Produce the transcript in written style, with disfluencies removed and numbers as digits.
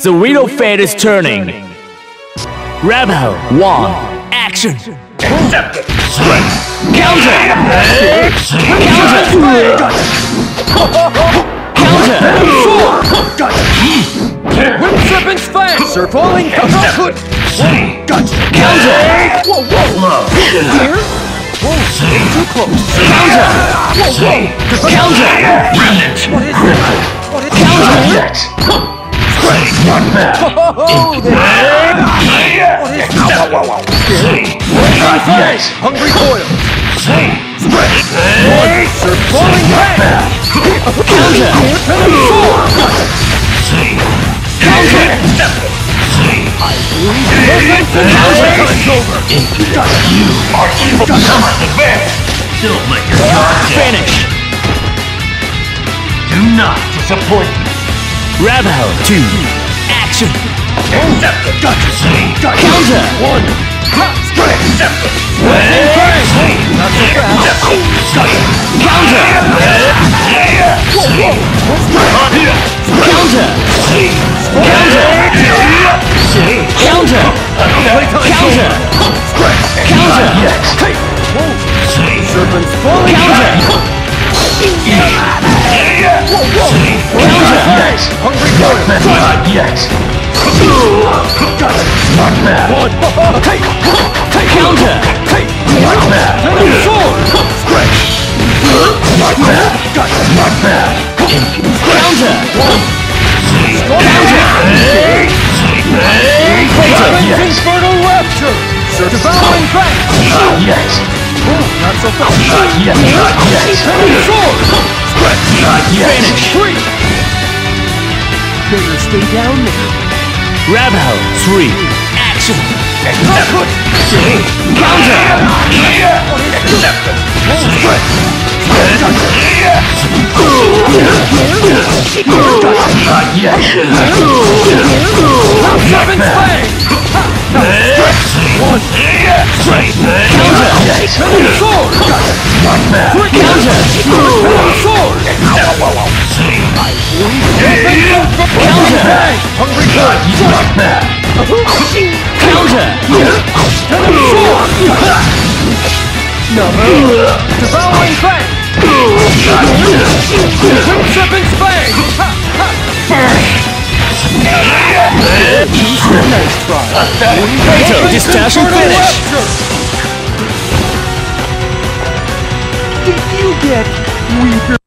The wheel of fate is turning. Rebel 1. Action. Accepted. Counter. Counter. Counter. Wind Serpent's Fang! Circling! Accepted. Counter. Whoa, whoa! Here? Whoa, it's too close! Counter. Whoa, whoa! Counter. Remnant. What is it? What is Counter. Yet. Not bad. Oh, there! What is Accepted. Not yet. Hungry Coil! Circling Not Fang! bad. Counter. Venom Sword! Counter. Accepted. Time's over! You are evil. Summer advance. Don't let your guard down. Finish. Do not disappoint me. Rebel 2. Action. Accepted. Counter. One! Accepted. Not so fast! Counter. Whoa, whoa! Counter. Counter. Counter. Counter. Hey! Whoa! Serpent's falling! Counter. Whoa, whoa! Counter. Hungry Coil! Not yet. Not bad. Hey! Hey! Counter. Hey! Not bad. Venom Sword! Not bad. Not bad. Counter. Serpent's Infernal Rapture! Devouring Fang! Not yet. Not so fast! Not yet. Not yet. Venom Sword! Not yet. Three! Better stay down there. Rebel 3. Action. Accepted. Counter. Accepted. Not yet. Serpent's Fang! One! Venom Sword! Not bad. Counter. Venom Sword! Counter. Hungry Coil! Not bad. Counter. Venom Sword! Devouring Fang! Wind Serpent's Fang! Nice try! Kato, discharge and finish. Did you get weaker?